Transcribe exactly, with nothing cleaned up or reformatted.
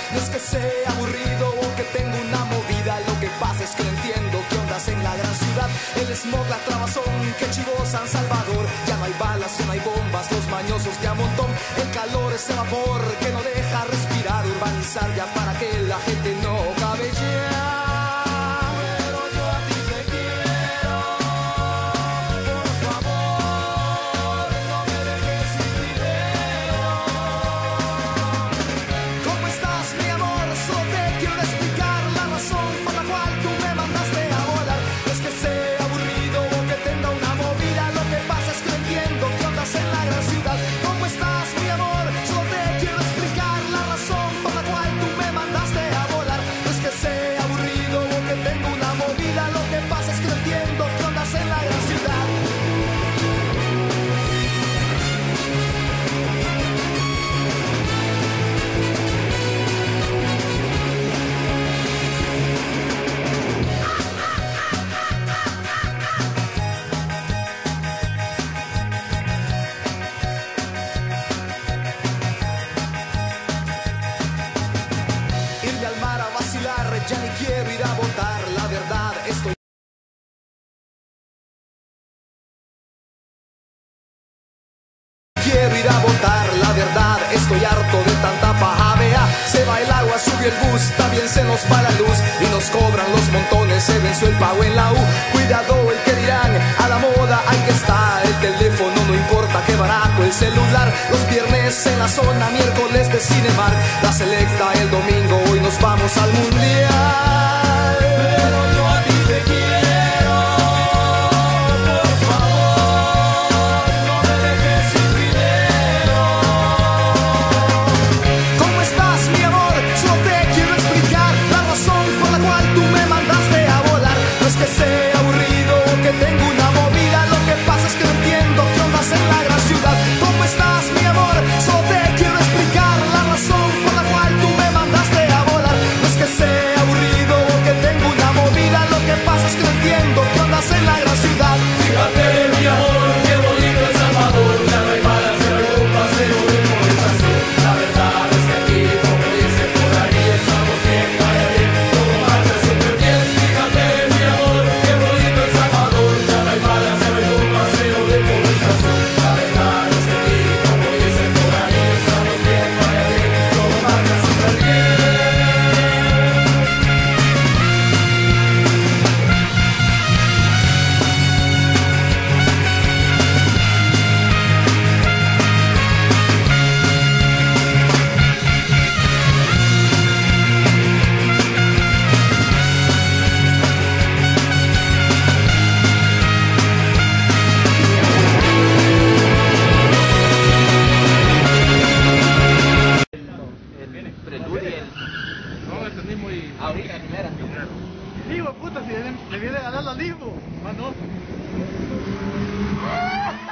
No es que sea aburrido o que tengo una movida, lo que pasa es que no entiendo qué ondas en la gran ciudad. El smog, la trabazón, que chivo San Salvador. Ya no hay balas, ya no hay bombas, los mañosos de a montón. El calor, ese vapor que no deja respirar. Urbanizar ya para que la gente no cabe ya. Ya ni quiero ir a votar, la verdad estoy Quiero ir a votar, la verdad estoy harto de tanta paja. Vea, se va el agua, subió el bus, también se nos va la luz y nos cobran los montones, se venció el pago en la U. Cuidado el que dirán, a la moda hay que estar, el teléfono no importa, qué barato el celular. Los viernes en la zona, miércoles de Cinemark, la selecta el domingo, hoy nos vamos al mundial. Ahorita, primera. Digo, puta, si le viene a ganar la Ligo, mano.